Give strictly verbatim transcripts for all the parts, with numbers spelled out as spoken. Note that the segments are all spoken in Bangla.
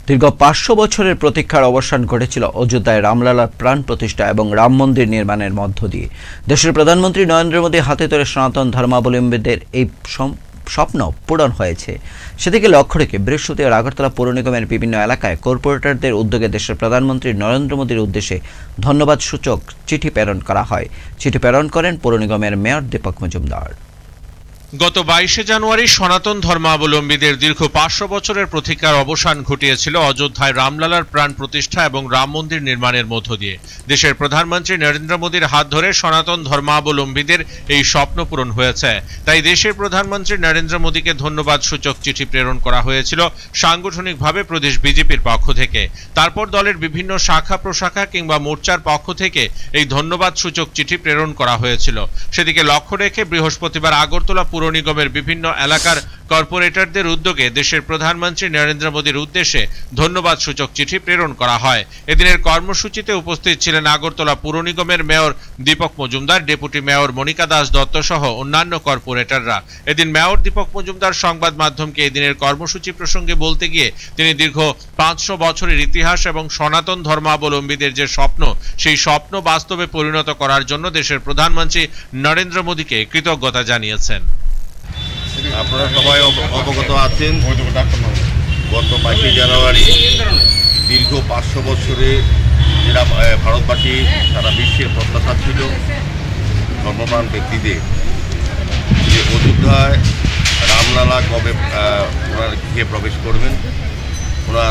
দীর্ঘ পাঁচশো বছরের প্রতীক্ষার অবসান ঘটেছিল অযোধ্যায় রামলালার প্রাণ প্রতিষ্ঠা এবং রাম মন্দির নির্মাণের মধ্য দিয়ে। দেশের প্রধানমন্ত্রী নরেন্দ্র মোদী হাতে ধরে সনাতন ধর্মাবলম্বীদের এই স্বপ্ন পূরণ হয়েছে। সেদিকে লক্ষ্য রেখে বৃহস্পতিবার আগরতলা পৌর নিগমের বিভিন্ন এলাকায় কর্পোরেটরদের উদ্যোগে দেশের প্রধানমন্ত্রী নরেন্দ্র মোদীর উদ্দেশ্যে ধন্যবাদ সূচক চিঠি প্রেরণ করা হয়। চিঠি প্রেরণ করেন পৌর নিগমের মেয়র দীপক মজুমদার। গত বাইশে জানুয়ারি সনাতন ধর্মাবলম্বীদের দীর্ঘ পাঁচশো বছরের প্রতীক্ষার অবসান ঘটিয়েছিল অযোধ্যায় রামলালার প্রাণ প্রতিষ্ঠা এবং রাম মন্দির নির্মাণের মধ্য দিয়ে। দেশের প্রধানমন্ত্রী নরেন্দ্র মোদীর হাত ধরে সনাতন ধর্মাবলম্বীদের এই স্বপ্ন পূরণ হয়েছে। তাই দেশের প্রধানমন্ত্রী নরেন্দ্র মোদীকে ধন্যবাদ সূচক চিঠি প্রেরণ করা হয়েছিল সাংগঠনিকভাবে প্রদেশ বিজেপির পক্ষ থেকে। তারপর দলের বিভিন্ন শাখা প্রশাখা কিংবা মোর্চার পক্ষ থেকে এই ধন্যবাদ সূচক চিঠি প্রেরণ করা হয়েছিল। সেদিকে লক্ষ্য রেখে বৃহস্পতিবার আগরতলা পৌর নিগমের বিভিন্ন এলাকার কর্পোরেটরদের উদ্যোগে দেশের প্রধানমন্ত্রী নরেন্দ্র মোদীর উদ্দেশ্যে ধন্যবাদ সূচক চিঠি প্রেরণ করা হয়। এদিনের কর্মসূচিতে উপস্থিত ছিলেন আগরতলা পৌর নিগমের mayor Dipak Majumdar, deputy mayor Monika Das Dutta সহ অন্যান্য কর্পোরেটররা। এদিন মেয়র দীপক মজুমদার সংবাদ মাধ্যমকে এদিনের কর্মসূচি প্রসঙ্গে বলতে গিয়ে তিনি দীর্ঘ পাঁচশো বছরের ইতিহাস এবং সনাতন ধর্মাবলম্বীদের যে স্বপ্ন, সেই স্বপ্ন বাস্তবে পরিণত করার জন্য দেশের প্রধানমন্ত্রী নরেন্দ্র মোদীকে কৃতজ্ঞতা জানিয়েছেন। আপনারা সবাই অবগত আছেন, গত বাইশে জানুয়ারি দীর্ঘ পাঁচশো বছরে যেটা ভারতবাসী সারা বিশ্বের প্রত্যাশা ছিল ধর্মপ্রাণ ব্যক্তিদের, যে অযোধ্যায় রামলালা কবে ওনার গৃহে প্রবেশ করবেন, ওনার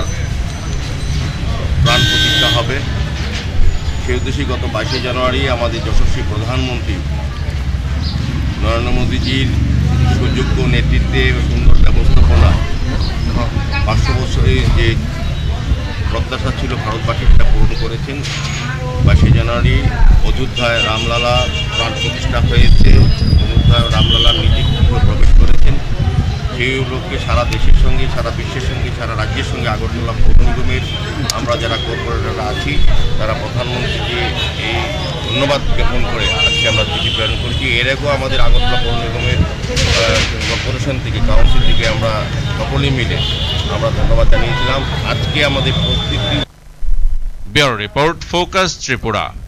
প্রাণ প্রতিষ্ঠা হবে, সেই উদ্দেশ্যে গত বাইশে জানুয়ারি আমাদের যশস্বী প্রধানমন্ত্রী নরেন্দ্র মোদীজির সুযোগ্য নেতৃত্বে সুন্দর ব্যবস্থাপনা পাঁচশো বছরের যে প্রত্যাশা ছিল ভারতবাসী সেটা পূরণ করেছেন। বাইশে জানুয়ারি অযোধ্যায় রামলালা প্রাণ প্রতিষ্ঠা হয়েছে, অযোধ্যায় রামলালার নিজে প্রবেশ করেছেন। সেই উপলক্ষে সারা দেশের সঙ্গে, সারা বিশ্বের সঙ্গে, সারা রাজ্যের সঙ্গে আগরতলা পৌর নিগমের আমরা যারা কর্পোরেটররা আছি তারা প্রধানমন্ত্রীকে এই ধন্যবাদ জ্ঞাপন করে আজকে আমরা চিঠি প্রেরণ করেছি। এর আগেও আমাদের আগরতলা পৌর নিগমের কর্পোরেশন থেকে, কাউন্সিল থেকে আমরা সকলেই মিলে আমরা ধন্যবাদ জানিয়েছিলাম। আজকে আমাদের প্রত্যেকটি ব্যুরো রিপোর্ট, ফোকাস ত্রিপুরা।